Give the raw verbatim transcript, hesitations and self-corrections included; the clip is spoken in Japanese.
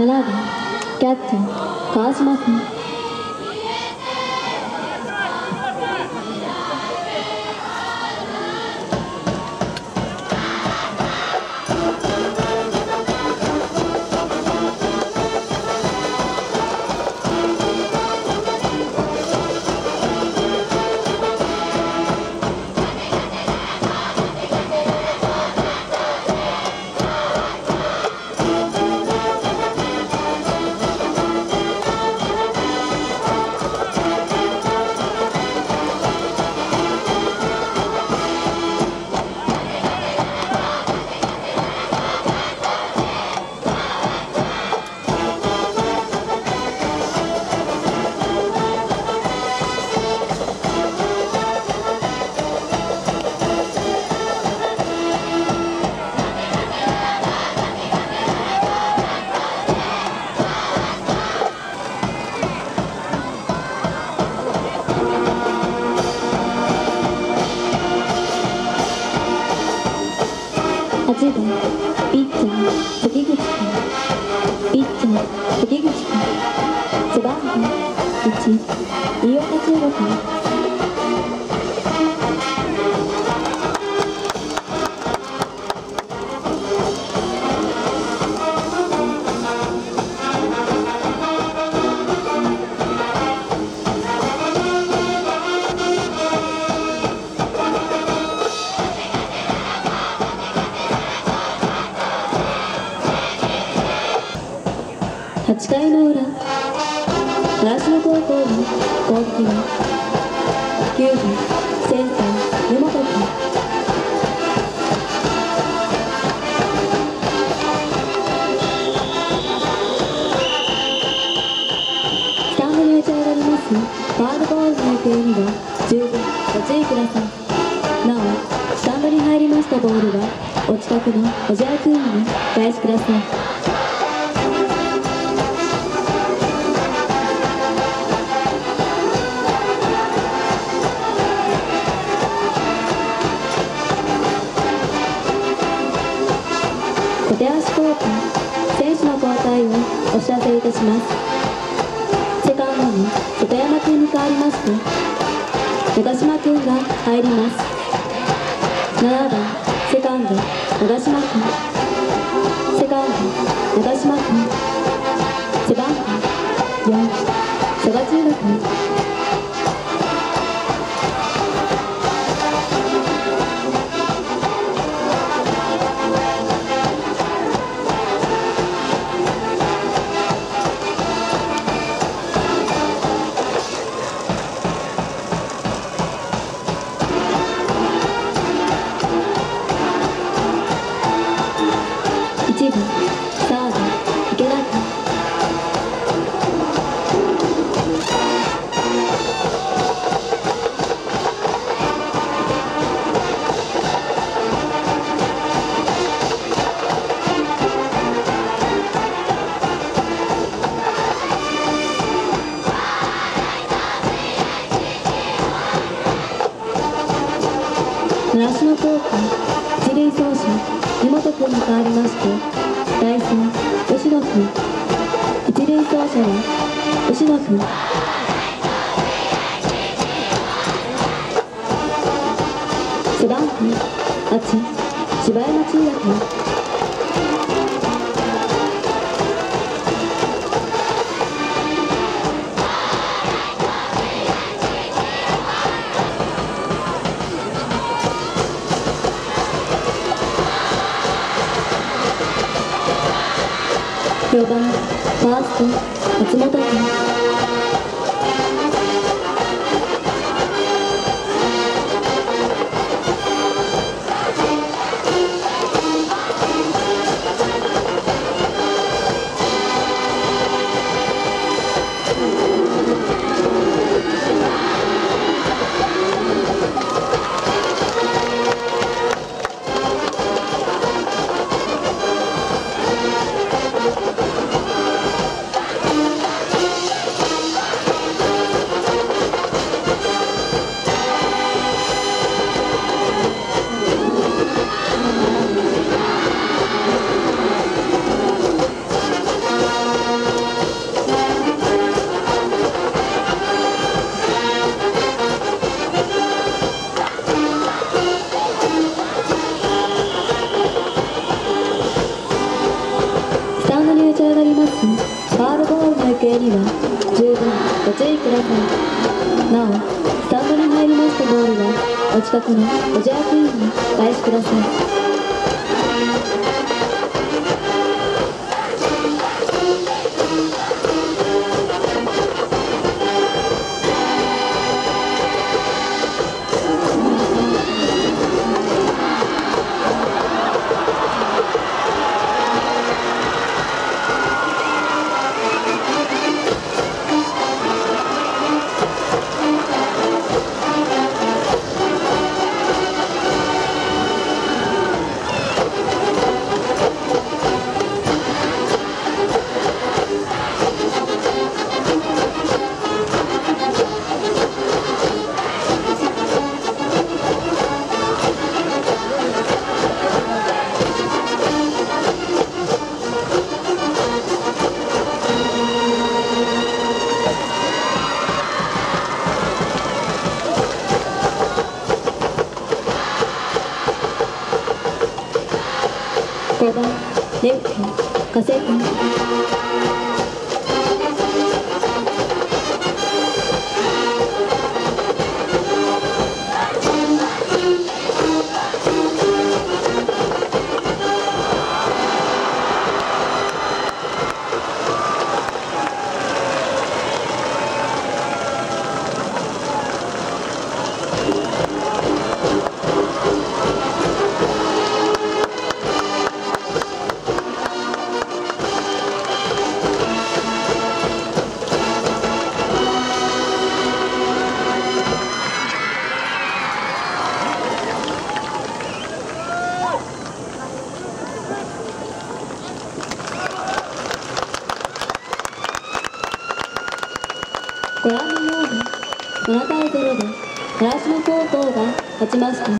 ななばんキャッチャー川島君。はちばんピッチャー関口君。ピッチャー関口君。背番号いち飯岡中吾君。はちかいの裏、習志野高校の攻撃はきゅうばんセンター根本君。スタンドに打ち上がりますファウルボールの行方には十分ご注意ください。なおスタンドに入りましたボールはお近くのおじゃくんにお返しください。小手足交代、選手の交代をお知らせいたします。セカンドに外山君に代わりまして長島君が入ります。ななばんセカンド長島君。セカンド長島君。背番号よん曽我中学君。いちばんサード池田君。習志野高校一塁走者根本君に代わりまして代走吉野君。一塁走者は吉野君。背番号はち柴山中也君。よんばんファースト松本君。 には十分ご注意ください。なお、スタンドに入りましたボールはお近くのおジャークインにお返しください。ごばんレフト加瀬君。ご覧のようにななたいゼロで習志野高校が勝ちました。